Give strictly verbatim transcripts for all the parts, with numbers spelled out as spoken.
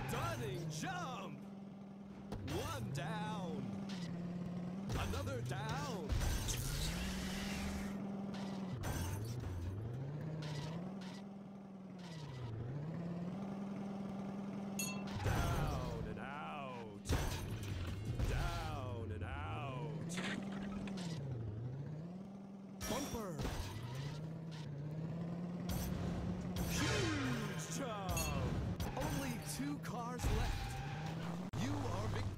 Stunning jump! One down. Another down. Down and out. Down and out. Bumper. Huge jump. Only two cars left. You are vic-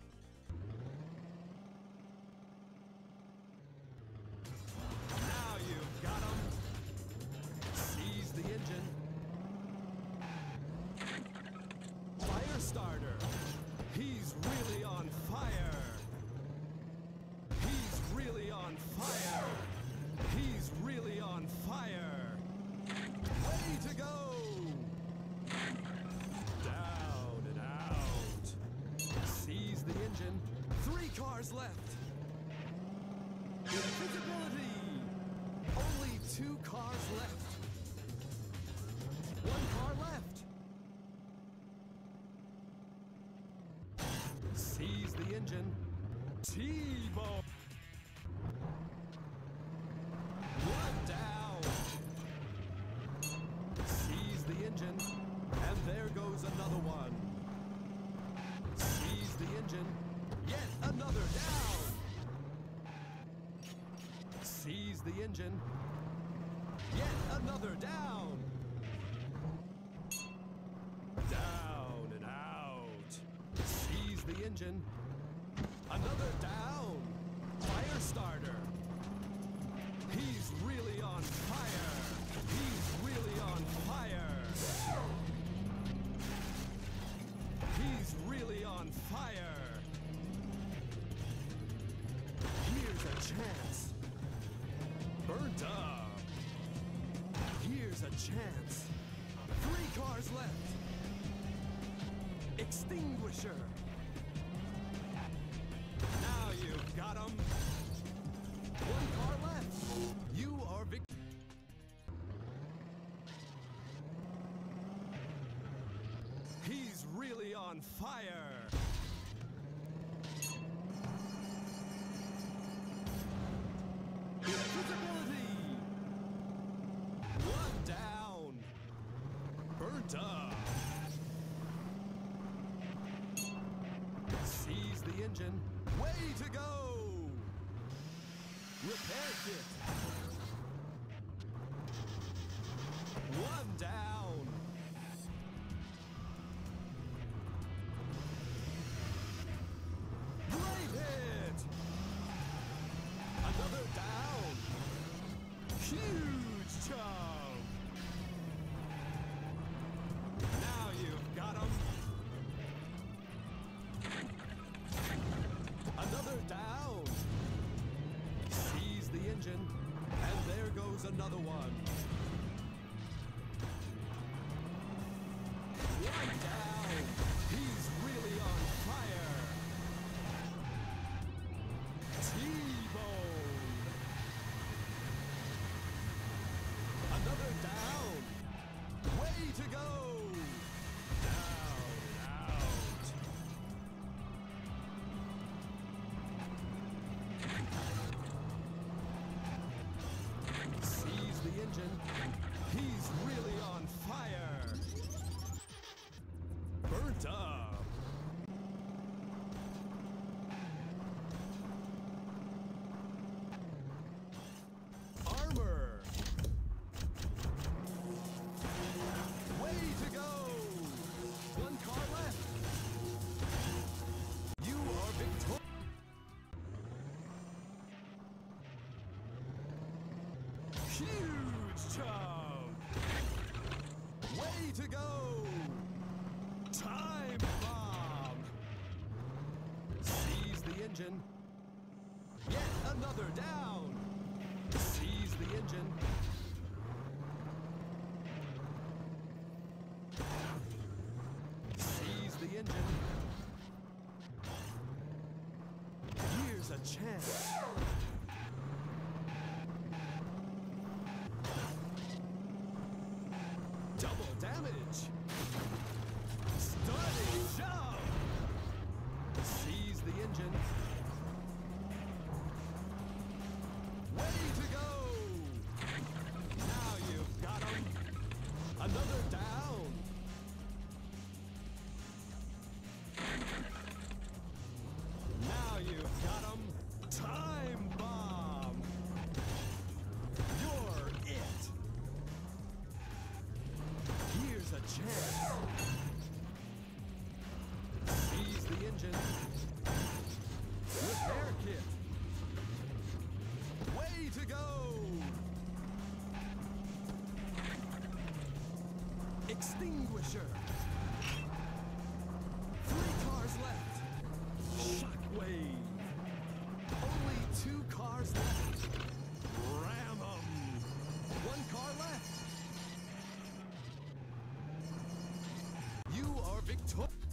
Now you've got him. Seize the engine. Fire starter. He's really on fire. He's really on fire. He's really on fire. Way to go. Down and out. Seize the engine. Three cars left. Invisibility. Only two cars left. One car left. Seize the engine. T-bone. One down. Seize the engine. And there goes another one. Seize the engine. Yet another down. Seize the engine. Yet another down. Down and out. Seize the engine. Another down. Fire starter. He's really on fire. He's really on fire. He's really on fire. Here's a chance. Burnt up. Here's a chance. Three cars left. Extinguisher. Now you've got him. One car left. You are vic- He's really on fire. Invisibility. One down. Burnt up. Seize the engine. Way to go. Repair kit. One down. Great hit. Another down. Huge jump. Now you've got him. Another down. Seize the engine. And there goes another one. One down. He's really on fire. T-bone. Another down. Way to go. Down and out. Seize the engine. He's really on fire. Burnt up. Armor. Way to go. One car left. You are victorious. Huge jump. Way to go. Time bomb. Seize the engine. Yet another down. Seize the engine. Seize the engine. Here's a chance. Double damage. Stunning engine. Ready to go! Now you've got him. Another down. Now you've got him. Time bomb. You're it. Here's a chance. Ease the engine. Repair kit. Way to go! Extinguisher. Three cars left. Shockwave. Only two cars left. Ram 'em. One car left. You are victorious.